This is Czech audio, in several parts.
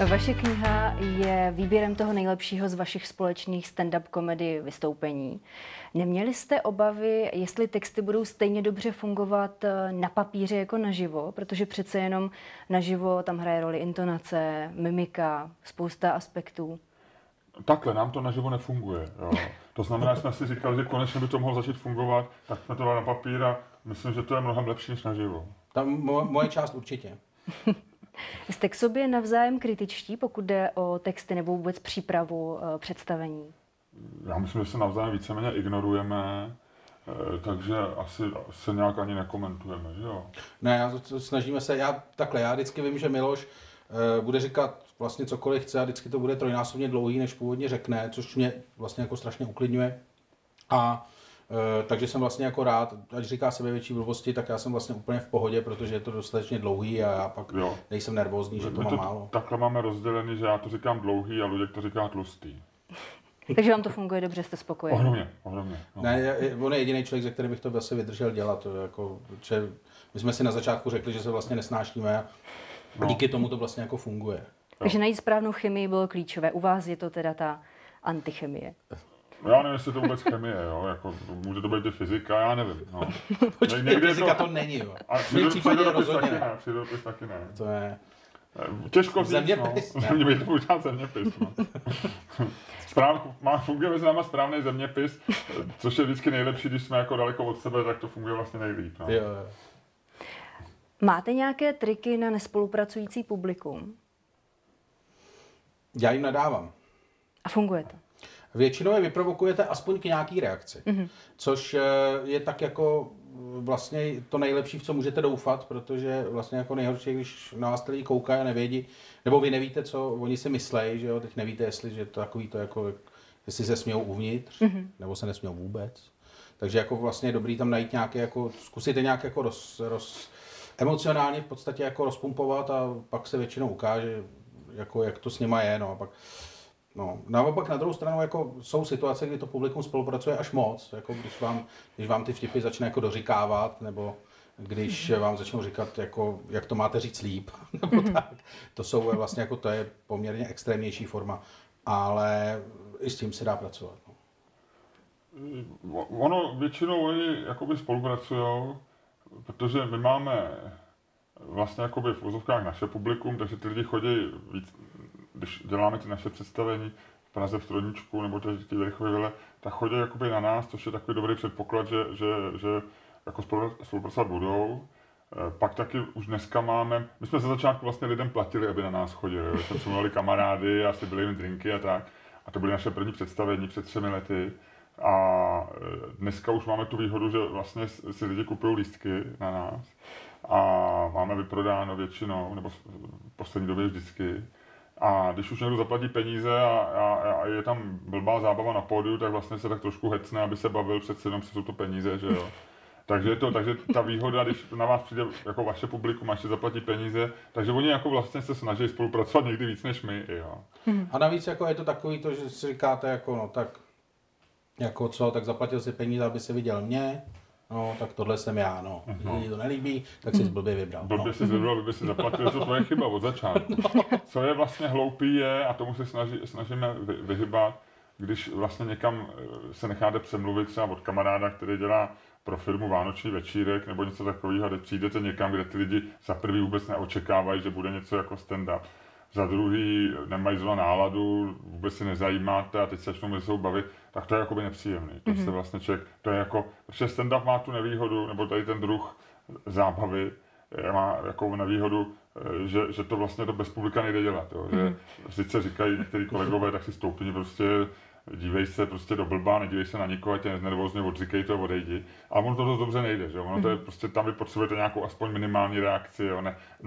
Vaše kniha je výběrem toho nejlepšího z vašich společných stand-up komedy vystoupení. Neměli jste obavy, jestli texty budou stejně dobře fungovat na papíře jako naživo, protože přece jenom naživo tam hraje roli intonace, mimika, spousta aspektů? Takhle, nám to naživo nefunguje. Jo. To znamená, že jsme si říkali, že konečně by to mohlo začít fungovat, tak jsme to dali na papír a myslím, že to je mnohem lepší než naživo. Tam moje část určitě. Jste k sobě navzájem kritičtí, pokud jde o texty nebo vůbec přípravu představení? Já myslím, že se navzájem víceméně ignorujeme, takže asi se nějak ani nekomentujeme, že jo? Ne, snažíme se, já vždycky vím, že Miloš bude říkat vlastně cokoliv chce a vždycky to bude trojnásobně dlouhý, než původně řekne, což mě vlastně jako strašně uklidňuje. A takže jsem vlastně jako rád, ať říká sebevětší blbosti, tak já jsem vlastně úplně v pohodě, protože je to dostatečně dlouhý a já pak nejsem nervózní, že to mám málo. Takhle máme rozdělený, že já to říkám dlouhý a Luděk to říká tlustý. Takže vám to funguje dobře, jste spokojený? Ohromně. No. Ne, on je jediný člověk, ze kterým bych to vlastně vydržel dělat. Jako, že my jsme si na začátku řekli, že se vlastně nesnášíme a díky tomu to vlastně jako funguje. Takže najít správnou chemii bylo klíčové. U vás je to teda ta antichemie. Já nevím, jestli to vůbec chemie, jo? Jako, může to být i fyzika, já nevím. No. Počkej, fyzika to není, jo. A přírodopis taky ne. To je... Těžko říct, zeměpis, no. Mě to udělat zeměpis, no. Funguje mezi náma správný zeměpis, což je vždycky nejlepší, když jsme jako daleko od sebe, tak to funguje vlastně nejlíp. No. Jo. Máte nějaké triky na nespolupracující publikum? Já jim nadávám. A funguje to? Většinou je vyprovokujete aspoň k nějaký reakci, což je tak jako vlastně to nejlepší, v co můžete doufat, protože vlastně jako nejhorší, když na vás lidi koukají a nevědí, nebo vy nevíte, co oni si myslejí, že jo, teď nevíte, jestli že to takový to jako, jestli se smějou uvnitř, nebo se nesmějou vůbec. Takže jako vlastně je dobrý tam najít nějaké jako, zkusit je nějak jako emocionálně v podstatě jako rozpumpovat a pak se většinou ukáže, jako jak to s nima je, no a pak naopak na druhou stranu jako jsou situace, kdy to publikum spolupracuje až moc, jako když vám ty vtipy začne jako doříkávat, nebo když vám začnou říkat, jako, jak to máte říct líp, nebo tak. To jsou vlastně jako, to je poměrně extrémnější forma, ale i s tím se dá pracovat. No. Ono většinou oni jakoby spolupracujou, protože my máme vlastně jakoby v uvozovkách naše publikum, takže ty lidi chodí víc, když děláme ty naše představení v Praze v Trojničku nebo ty Verichovy vile, tak chodí jakoby na nás, což je takový dobrý předpoklad, že jako spolupracovat budou. Pak taky už dneska máme, my jsme ze začátku vlastně lidem platili, aby na nás chodili, jsme přemluvali kamarády a byli jim drinky a tak. A to byly naše první představení před 3 lety. A dneska už máme tu výhodu, že vlastně si lidi kupují lístky na nás a máme vyprodáno většinou, nebo v poslední době vždycky. A když už někdo zaplatí peníze a je tam blbá zábava na pódiu, tak vlastně se tak trošku hecne, aby se bavil, přece jenom jsou to peníze, že jo. Takže ta výhoda, když na vás přijde jako vaše publikum, až si zaplatí peníze, takže oni jako vlastně se snaží spolupracovat někdy víc než my, jo. A navíc jako je to takový to, že si říkáte jako no tak jako co, tak zaplatil si peníze, aby se viděl mě, no tak tohle jsem já, no. Když to nelíbí, tak si blbě vybral. Blbě si vybral, blbě si zaplatil, je to tvoje chyba od začátku. Co je vlastně hloupý je, a tomu se snažíme vyhybat, když vlastně někam se necháte přemluvit třeba od kamaráda, který dělá pro firmu vánoční večírek nebo něco takového, kde přijdete někam, kde ty lidi za prvý vůbec neočekávají, že bude něco jako stand-up. Za druhý nemají zrovna náladu, vůbec si nezajímáte a teď se začnou mezi sebou bavit, tak to je jakoby nepříjemný. To se vlastně člověk, to je jako, protože stand-up má tu nevýhodu, nebo tady ten druh zábavy má jako nevýhodu, že to vlastně to bez publika nejde dělat. Jo. Že sice říkají některý kolegové, tak si stoupni prostě, dívej se prostě do blba, nedívej se na nikoho, tě nervózně odříkej to a odejdi. Ale ono to dost dobře nejde, že? Ono to je prostě tam vy potřebujete nějakou aspoň minimální reakci, jo?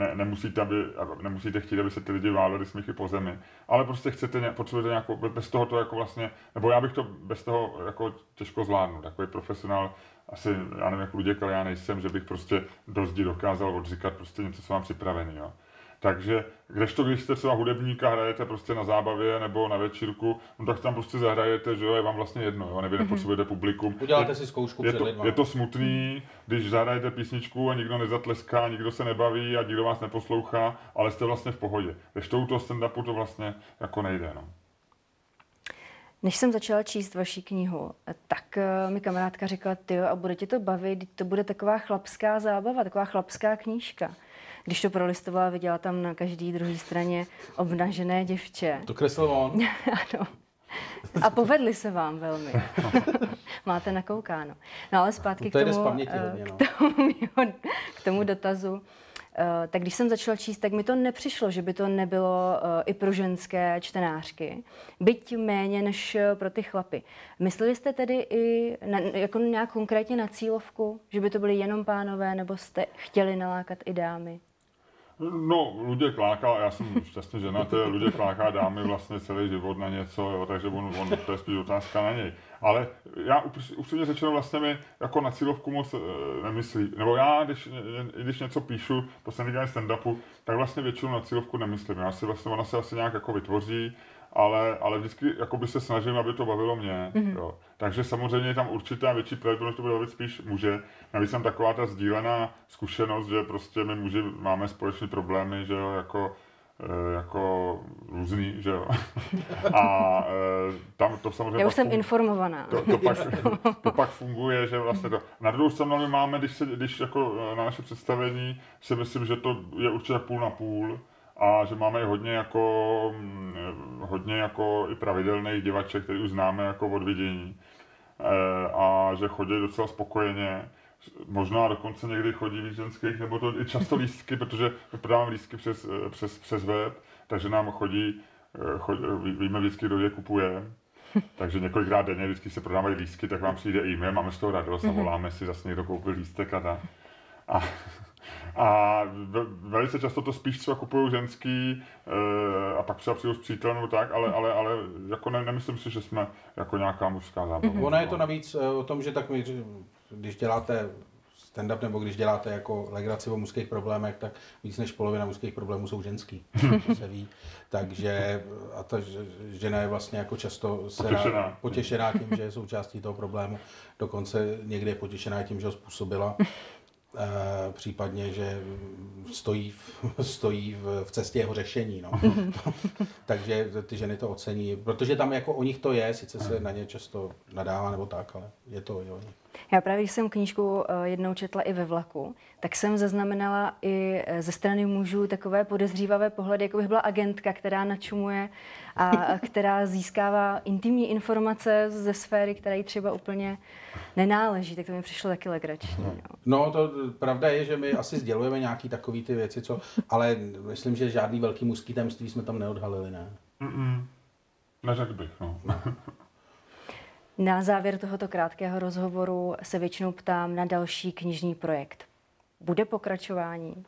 Nemusíte chtít, aby se ty lidi váleli smíchy po zemi, ale prostě potřebujete nějakou, bez toho to jako vlastně, nebo já bych to bez toho jako těžko zvládnul, takový profesionál, asi, já nevím jak Luděk, ale já nejsem, že bych prostě do zdi dokázal odříkat prostě něco, co mám připravený, jo? Takže kdežto, když jste třeba hudebník a hrajete prostě na zábavě nebo na večírku, no tak tam prostě zahrajete, že jo, je vám vlastně jedno, jo, vy nepotřebujete publikum. Uděláte si zkoušku před lidma. Je to smutný, když zahrajete písničku a nikdo nezatleská, nikdo se nebaví a nikdo vás neposlouchá, ale jste vlastně v pohodě. Kdežto u toho stand-upu to vlastně jako nejde, no. Než jsem začala číst vaši knihu, tak mi kamarádka říkala, tyjo, a bude tě to bavit, to bude taková chlapská zábava, taková chlapská knížka. Když to prolistovala, viděla tam na každé druhé straně obnažené děvče. To kreslil on. Ano. A povedli se vám velmi. Máte nakoukáno. No ale zpátky k tomu dotazu. Tak když jsem začala číst, tak mi to nepřišlo, že by to nebylo i pro ženské čtenářky, byť méně než pro ty chlapy. Mysleli jste tedy i jako nějak konkrétně na cílovku, že by to byly jenom pánové, nebo jste chtěli nalákat i dámy? No, Luděk láká, já jsem šťastně ženatý, Luděk láká dámy vlastně celý život na něco, jo, takže on to je spíš otázka na něj. Ale já upřímně řečeno vlastně mi jako na cílovku moc nemyslí. Nebo já, když něco píšu, poslední den stand-upu, tak vlastně většinou na cílovku nemyslím. Já si vlastně, ona se asi nějak jako vytvoří, ale vždycky jakoby se snažím, aby to bavilo mě. Jo. Takže samozřejmě je tam určitá větší pravděpodobnost, že to bude bavit spíš muže. Navíc tam taková ta sdílená zkušenost, že prostě my muži máme společné problémy, že jo, jako různý, že jo. A tam to samozřejmě... Já už jsem informovaná. To pak funguje, že vlastně to... Na druhou stranu my máme, když jako na naše představení si myslím, že to je určitě půl na půl, a že máme hodně jako i pravidelných divaček, který už známe jako od vidění, a že chodí docela spokojeně. Možná dokonce někdy chodí víc ženských, nebo to i často lístky, protože my prodáváme lístky přes web, takže nám chodí, víme vždycky, kdo je kupuje. Takže několikrát denně, vždycky se prodávají lístky, tak vám přijde e-mail, máme z toho radost a voláme si, zase někdo koupil lístek a tak. A velice často to spíš třeba kupují ženský a pak třeba přijdu s přítelnou tak, ale jako nemyslím si, že jsme jako nějaká mužská zábava. Ono je to navíc o tom, že tak když děláte stand-up nebo když děláte jako legraci o mužských problémech, tak víc než polovina mužských problémů jsou ženský, to se ví. Takže a ta žena je vlastně jako často potěšená tím, že je součástí toho problému. Dokonce někdy je potěšená tím, že ho způsobila. Případně, že stojí v cestě jeho řešení. No. Takže ty ženy to ocení, protože tam jako o nich to je, sice se na ně často nadává nebo tak, ale je to i o nich. Já právě, když jsem knížku jednou četla i ve vlaku, tak jsem zaznamenala i ze strany mužů takové podezřívavé pohledy, jako bych byla agentka, která načumuje a která získává intimní informace ze sféry, která jí třeba úplně nenáleží, tak to mi přišlo taky legrační. No to pravda je, že my asi sdělujeme nějaký takový ty věci, ale myslím, že žádný velký mužský tajemství jsme tam neodhalili, ne? Neřekl bych, no. Na závěr tohoto krátkého rozhovoru se většinou ptám na další knižní projekt. Bude pokračování?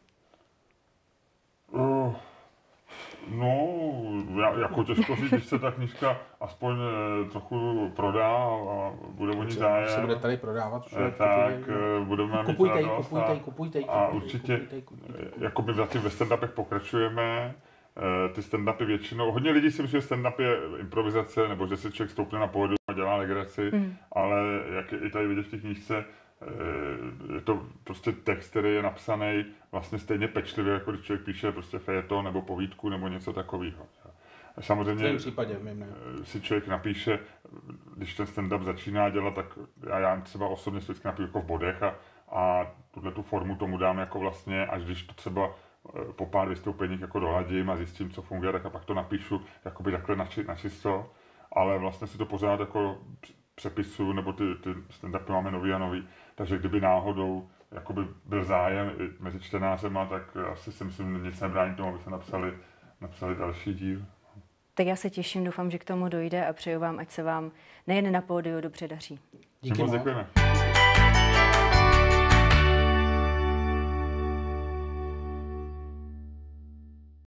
No, jako těžko říct, když se ta knížka aspoň trochu prodá a bude o ní zájem. Když se bude tady prodávat, tak budeme mít radost kupujte. A určitě, jako my zatím ve stand-upech pokračujeme. Ty stand-upy většinou, hodně lidí si myslí, že stand-up je improvizace, nebo že si člověk stoupne na pódium a dělá legraci, ale jak je i tady vidět v té knížce, je to prostě text, který je napsaný vlastně stejně pečlivě, jako když člověk píše prostě fejeton nebo povídku nebo něco takového. Samozřejmě si člověk napíše, když ten stand-up začíná dělat, tak já třeba osobně si vždycky napíšu jako v bodech a tu formu tomu dám jako vlastně, až když to třeba po pár vystoupeních jako doladím a zjistím, co funguje, tak a pak to napíšu jakoby takhle načisto, ale vlastně si to pořád jako přepisuju, nebo ty stand-upy máme nový a nový, takže kdyby náhodou jakoby byl zájem mezi čtenářema, tak asi si myslím, nic nebrání tomu, aby se napsali další díl. Tak já se těším, doufám, že k tomu dojde a přeju vám, ať se vám nejen na pódiu dobře daří. Díky moc. Děkujeme.